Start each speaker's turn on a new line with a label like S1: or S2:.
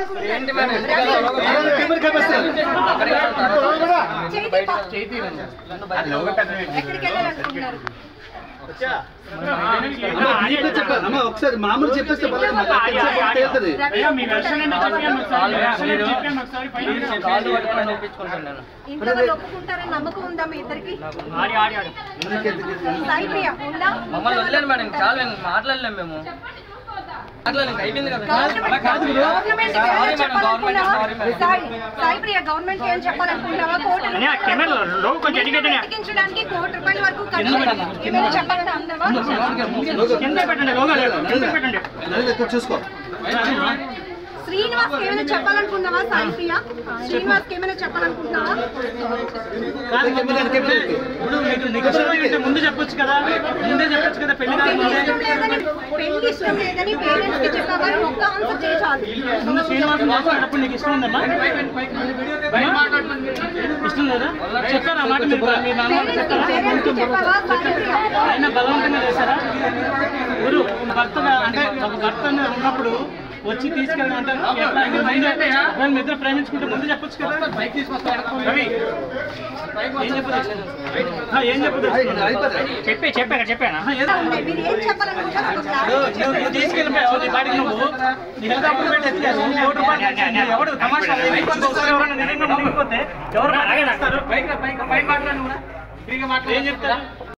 S1: ఒకసారి మామూలు చెప్పేస్తే
S2: ఒప్పుకుంటారని నమ్మకం ఉందా మీ ఇద్దరికి?
S3: మమ్మల్ని వదిలేండి మేడం, చాలా మాట్లాడలేము మేము.
S2: గవర్నమెంట్ ఏం చెప్పాలనుకుంటున్నావా? కోర్టు కోటి రూపాయల వరకు
S1: చూసుకో.
S2: శ్రీనివాస్ ఏమైనా చెప్పాలనుకున్నావా? సాయిప్రియ శ్రీనివాస్ ఏమైనా చెప్పాలనుకుంటున్నావా?
S4: ముందు చెప్పొచ్చు కదా, ముందే చెప్పొచ్చు కదా. పెళ్లి
S2: ఇష్టం లేదని పేరెంట్స్ కి చెప్పావా? ఒక్క ఆన్సర్ చేయాలి.
S4: శ్రీనివాస్ మాట్లాడినప్పుడు నీకు ఇష్టం ఉందమ్మా? ఇష్టం లేదా? చెప్పారా మాట? ఆయన బలవంతంగా చేశారా? ఊరు భర్తగా అంటే భర్త ఉన్నప్పుడు వచ్చి తీసుకెళ్ళడం అంటారు. మిద్దరు ప్రేమించుకుంటే ముందు చెప్పొచ్చు కదా. రవి ఏం చెప్పదు చెప్పానా? నువ్వు తీసుకెళ్ళిపోయావు నీ బాడీకి. నువ్వు నీ హెల్త్ అప్రూవ్మెంట్ ఎత్తులేదు. ఎవరు తమాషా ఎవరు ఏం చెప్తారు? ఏం చెప్తారు?